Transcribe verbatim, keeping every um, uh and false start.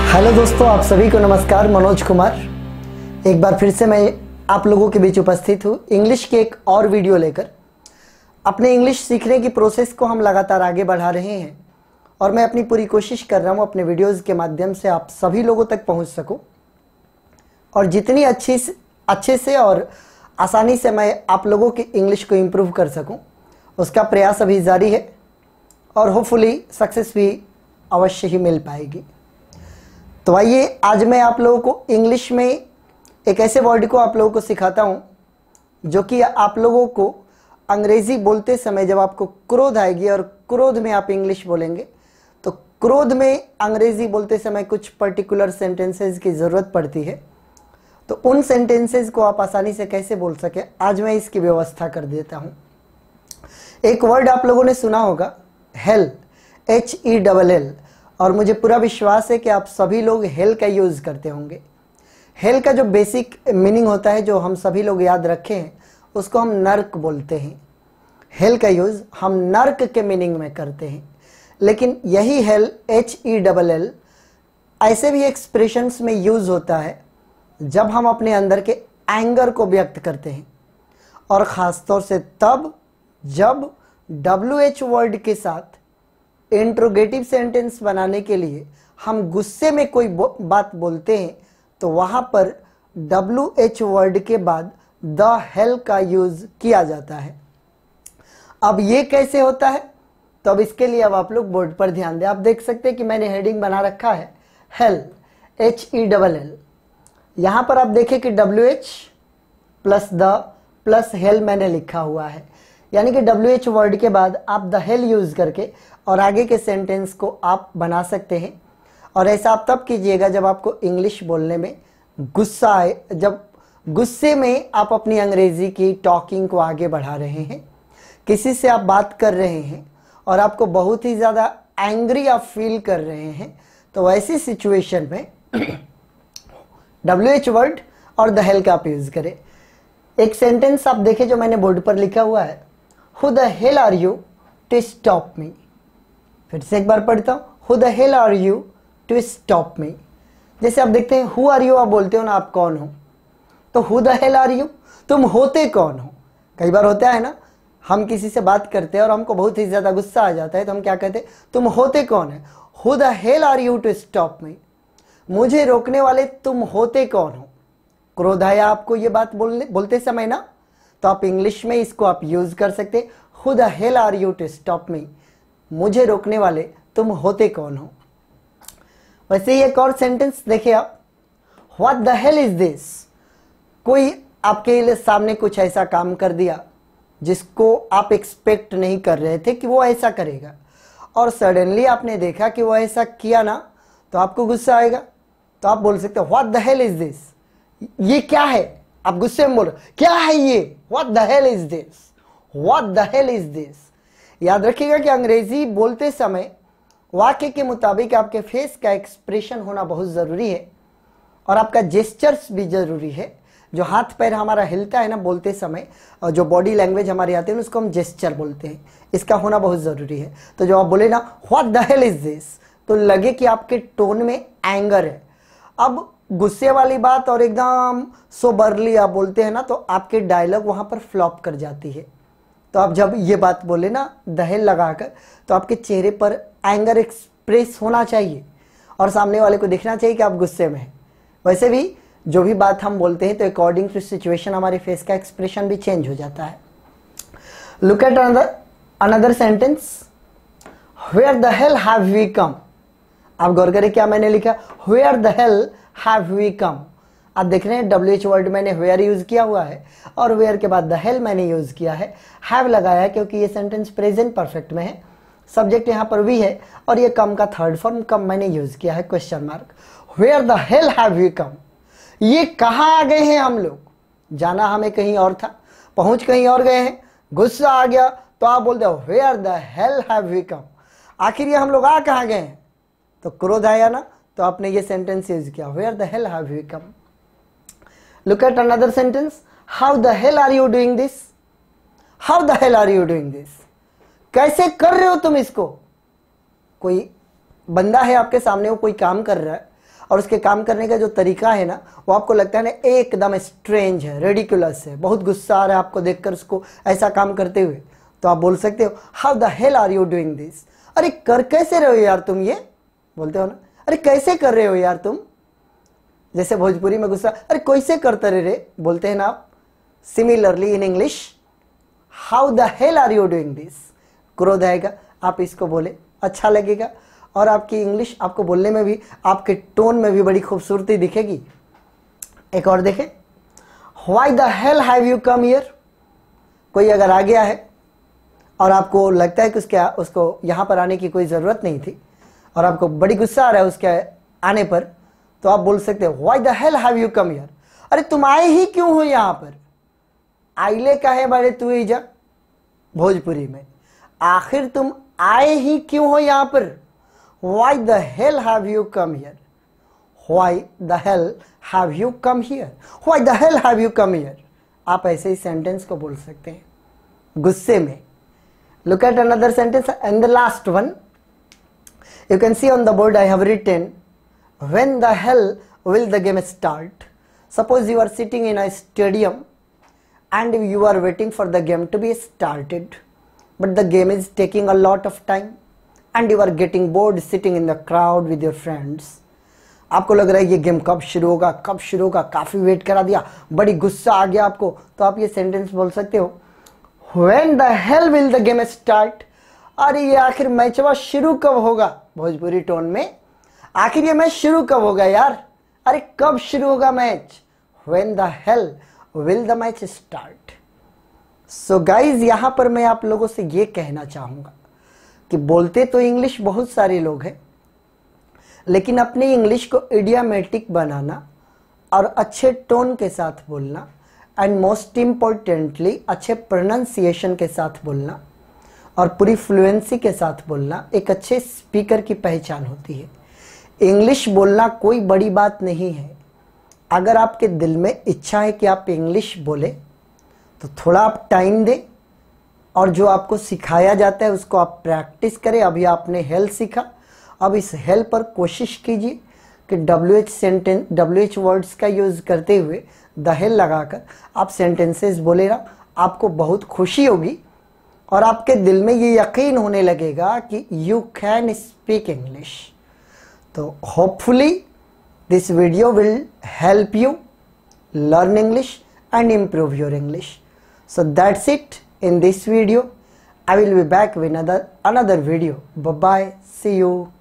Hello दोस्तों, आप सभी को नमस्कार। मनोज कुमार एक बार फिर से मैं आप लोगों के बीच उपस्थित हूँ इंग्लिश के एक और वीडियो लेकर। अपने इंग्लिश सीखने की प्रोसेस को हम लगातार आगे बढ़ा रहे हैं और मैं अपनी पूरी कोशिश कर रहा हूँ अपने वीडियोज़ के माध्यम से आप सभी लोगों तक पहुँच सकूँ और जितनी अच्छी अच्छे से और आसानी से मैं आप लोगों की इंग्लिश को इम्प्रूव कर सकूँ, उसका प्रयास अभी जारी है और होपफुली सक्सेस भी अवश्य ही मिल पाएगी। तो आइए आज मैं आप लोगों को इंग्लिश में एक ऐसे वर्ड को आप लोगों को सिखाता हूं जो कि आप लोगों को अंग्रेजी बोलते समय जब आपको क्रोध आएगी और क्रोध में आप इंग्लिश बोलेंगे तो क्रोध में अंग्रेजी बोलते समय कुछ पर्टिकुलर सेंटेंसेस की ज़रूरत पड़ती है। तो उन सेंटेंसेस को आप आसानी से कैसे बोल सके, आज मैं इसकी व्यवस्था कर देता हूं। एक वर्ड आप लोगों ने सुना होगा, hell, H E double L, और मुझे पूरा विश्वास है कि आप सभी लोग हेल का यूज़ करते होंगे। हेल का जो बेसिक मीनिंग होता है, जो हम सभी लोग याद रखे हैं, उसको हम नर्क बोलते हैं। हेल का यूज़ हम नर्क के मीनिंग में करते हैं, लेकिन यही hell, H E double L, ऐसे भी एक्सप्रेशंस में यूज़ होता है जब हम अपने अंदर के एंगर को व्यक्त करते हैं, और ख़ास तौर से तब जब डब्ल्यू एच वर्ड के साथ इंट्रोगेटिव सेंटेंस बनाने के लिए हम गुस्से में कोई बात बोलते हैं तो वहाँ पर डब्ल्यू एच वर्ड के बाद द हेल का यूज़ किया जाता है। अब ये कैसे होता है, तो अब इसके लिए अब आप लोग बोर्ड पर ध्यान दें। आप देख सकते हैं कि मैंने हेडिंग बना रखा है hell, H E double L. यहाँ पर आप देखें कि W H plus the plus hell मैंने लिखा हुआ है, यानी कि डब्ल्यू एच वर्ड के बाद आप द हेल यूज़ करके और आगे के सेंटेंस को आप बना सकते हैं। और ऐसा आप तब कीजिएगा जब आपको इंग्लिश बोलने में गुस्सा आए, जब गुस्से में आप अपनी अंग्रेज़ी की टॉकिंग को आगे बढ़ा रहे हैं, किसी से आप बात कर रहे हैं और आपको बहुत ही ज़्यादा एंग्री आप फील कर रहे हैं, तो वैसी सिचुएशन में डब्ल्यू एच वर्ड और द हेल का आप यूज़ करें। एक सेंटेंस आप देखें जो मैंने बोर्ड पर लिखा हुआ है, who the hell are you to stop me. फिर से एक बार पढ़ता हूँ, who the hell are you to stop me. जैसे आप देखते हैं हु आर यू आप बोलते हो ना, आप कौन हो, तो who the hell are you, तुम होते कौन हो। कई बार होता है ना, हम किसी से बात करते हैं और हमको बहुत ही ज़्यादा गुस्सा आ जाता है तो हम क्या कहते हैं, तुम होते कौन है। Who the hell are you to stop me, मुझे रोकने वाले तुम होते कौन हो। क्रोध आया आपको ये बात बोलने बोलते समय ना, तो आप इंग्लिश में इसको आप यूज़ कर सकते, who the hell are you to stop me, मुझे रोकने वाले तुम होते कौन हो। वैसे ही एक और सेंटेंस देखिए आप, what the hell is this. कोई आपके सामने कुछ ऐसा काम कर दिया जिसको आप एक्सपेक्ट नहीं कर रहे थे कि वो ऐसा करेगा, और सडनली आपने देखा कि वो ऐसा किया ना, तो आपको गुस्सा आएगा। तो आप बोल सकते हो what the hell is this, ये क्या है। आप गुस्से में बोलो क्या है ये, what the hell is this, what the hell is this. याद रखिएगा कि अंग्रेजी बोलते समय वाक्य के मुताबिक आपके फेस का एक्सप्रेशन होना बहुत ज़रूरी है और आपका जेस्चर्स भी ज़रूरी है। जो हाथ पैर हमारा हिलता है ना बोलते समय, और जो बॉडी लैंग्वेज हमारी आती है उसको हम जेस्चर बोलते हैं, इसका होना बहुत ज़रूरी है। तो जब आप बोले ना what the hell is this, तो लगे कि आपके टोन में एंगर है। अब गुस्से वाली बात और एकदम सोबरली आप बोलते हैं ना, तो आपके डायलॉग वहाँ पर फ्लॉप कर जाती है। तो आप जब ये बात बोले ना द हेल लगाकर, तो आपके चेहरे पर एंगर एक्सप्रेस होना चाहिए और सामने वाले को दिखना चाहिए कि आप गुस्से में हैं। वैसे भी जो भी बात हम बोलते हैं तो अकॉर्डिंग टू सिचुएशन हमारे फेस का एक्सप्रेशन भी चेंज हो जाता है। Look at another another sentence, where the hell have we come. आप गौर करें क्या मैंने लिखा, where the hell have we come. आप देख रहे हैं डब्ल्यू एच वर्ड मैंने वेयर यूज़ किया हुआ है और वेयर के बाद द हेल मैंने यूज़ किया है, हैव लगाया है क्योंकि ये सेंटेंस प्रेजेंट परफेक्ट में है, सब्जेक्ट यहाँ पर वी है और ये कम का थर्ड फॉर्म कम मैंने यूज़ किया है, question mark. Where the hell have we come, ये कहाँ आ गए हैं हम लोग। जाना हमें कहीं और था, पहुँच कहीं और गए हैं, गुस्सा आ गया तो आप बोलते हो where the hell have we come. आखिर ये हम लोग आ कहाँ गए हैं, तो क्रोध आया ना, तो आपने ये सेंटेंस यूज़ किया, where the hell have we come. Look at another sentence, how the hell are you doing this? How the hell are you doing this? कैसे कर रहे हो तुम इसको। कोई बंदा है आपके सामने, वो कोई काम कर रहा है और उसके काम करने का जो तरीका है ना, वो आपको लगता है ना एकदम स्ट्रेंज है, रेडिकुलस है, बहुत गुस्सा आ रहा है आपको देखकर उसको ऐसा काम करते हुए, तो आप बोल सकते हो how the hell are you doing this. अरे कर कैसे रहे हो यार तुम, ये बोलते हो ना, अरे कैसे कर रहे हो यार तुम। जैसे भोजपुरी में गुस्सा, अरे कैसे करते रहे रे, बोलते हैं ना आप। Similarly in English, how the hell are you doing this, क्रोध आएगा, आप इसको बोले, अच्छा लगेगा और आपकी इंग्लिश आपको बोलने में भी, आपके टोन में भी बड़ी खूबसूरती दिखेगी। एक और देखें, why the hell have you come here. कोई अगर आ गया है और आपको लगता है कि उसके उसको यहाँ पर आने की कोई ज़रूरत नहीं थी और आपको बड़ी गुस्सा आ रहा है उसके आने पर, तो आप बोल सकते हो why the hell have you come here. अरे तुम आए ही क्यों हो यहाँ पर, आइले का है बड़े तू ही जा, भोजपुरी में आखिर तुम आए ही क्यों हो यहाँ पर। Why the hell have you come here? Why the hell have you come here? Why the hell have you come here? आप ऐसे ही सेंटेंस को बोल सकते हैं गुस्से में। Look at another sentence and the last one. You can see on the board I have written, when the hell will the game start? Suppose you are sitting in a stadium and you are waiting for the game to be started, but the game is taking a lot of time and you are getting bored sitting in the crowd with your friends. आपको लग रहा है ये game कब शुरू होगा कब शुरू होगा, काफ़ी वेट करा दिया, बड़ी गुस्सा आ गया आपको, तो आप ये सेंटेंस बोल सकते हो When the hell will the game start? अरे ये आखिर मैचवा शुरू कब होगा, भोजपुरी टोन में, आखिर ये मैच शुरू कब होगा यार, अरे कब शुरू होगा match. When the hell will the match start? So guys, यहाँ पर मैं आप लोगों से ये कहना चाहूँगा कि बोलते तो इंग्लिश बहुत सारे लोग हैं, लेकिन अपनी इंग्लिश को इडियामेटिक बनाना और अच्छे टोन के साथ बोलना एंड मोस्ट इम्पॉर्टेंटली अच्छे प्रोनाउंसिएशन के साथ बोलना और पूरी फ्लुएंसी के साथ बोलना एक अच्छे स्पीकर की पहचान होती है। इंग्लिश बोलना कोई बड़ी बात नहीं है। अगर आपके दिल में इच्छा है कि आप इंग्लिश बोले तो थोड़ा आप टाइम दें और जो आपको सिखाया जाता है उसको आप प्रैक्टिस करें। अभी आपने हेल सीखा, अब इस हेल पर कोशिश कीजिए कि W H sentence W H words का यूज़ करते हुए द हेल लगाकर आप सेंटेंसेस बोले ना, आपको बहुत खुशी होगी और आपके दिल में ये यकीन होने लगेगा कि यू कैन स्पीक इंग्लिश। तो hopefully this video will help you learn English and improve your English. So that's it in this video. I will be back with another another video. Bye bye. See you.